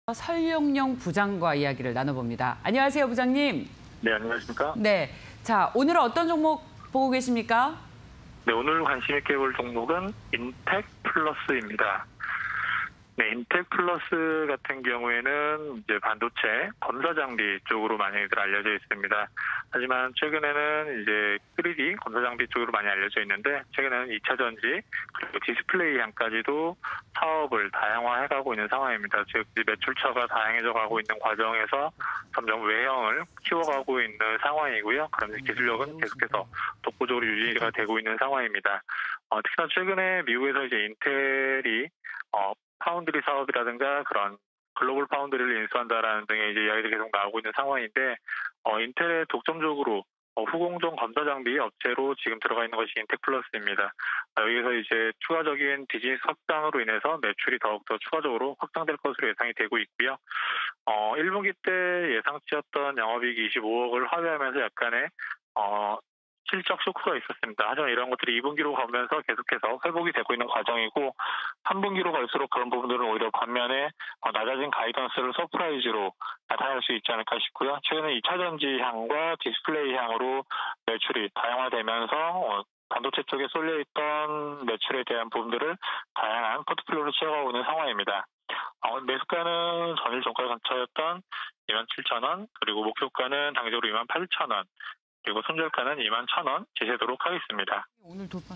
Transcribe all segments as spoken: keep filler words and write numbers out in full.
설용영 부장과 이야기를 나눠봅니다. 안녕하세요, 부장님. 네, 안녕하십니까? 네, 자 오늘은 어떤 종목 보고 계십니까? 네, 오늘 관심 있게 볼 종목은 인텍 플러스입니다. 네, 인텍 플러스 같은 경우에는 이제 반도체, 검사 장비 쪽으로 많이들 알려져 있습니다. 하지만 최근에는 이제 쓰리디 검사 장비 쪽으로 많이 알려져 있는데, 최근에는 이 차 전지 그리고 디스플레이 향까지도 사업을 다양화해가고 있는 상황입니다. 즉 매출처가 다양해져 가고 있는 과정에서 점점 외형을 키워가고 있는 상황이고요. 그럼 기술력은 계속해서 독보적으로 유지가 되고 있는 상황입니다. 어, 특히나 최근에 미국에서 이제 인텔이 어, 파운드리 사업이라든가 그런 글로벌 파운드리를 인수한다라는 등의 이제 이야기들이 계속 나오고 있는 상황인데, 어, 인텔의 독점적으로 어, 후공정 검사 장비 업체로 지금 들어가 있는 것이 인텍 플러스입니다. 어, 여기서 이제 추가적인 비즈니스 확장으로 인해서 매출이 더욱더 추가적으로 확장될 것으로 예상이 되고 있고요. 어, 일 분기 때 예상치였던 영업이익이 이십오억을 하회하면서 약간의 어, 실적 쇼크가 있었습니다. 하지만 이런 것들이 이 분기로 가면서 계속해서 회복이 되고 있는 과정이고, 삼 분기로 갈수록 그런 부분들은 오히려 반면에 낮아진 가이던스를 서프라이즈로 나타낼 수 있지 않을까 싶고요. 최근에 이 차 전지 향과 디스플레이 향으로 매출이 다양화되면서 반도체 쪽에 쏠려있던 매출에 대한 부분들을 다양한 포트폴리오로 채워가고 있는 상황입니다. 어, 매수가는 전일 종가 근처였던 이만 칠천원, 그리고 목표가는 당기적으로 이만 팔천원, 그리고 손절가는 이만 천원 제시하도록 하겠습니다. 오늘 돌파.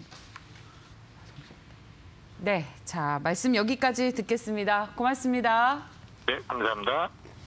네, 자 말씀 여기까지 듣겠습니다. 고맙습니다. 네, 감사합니다.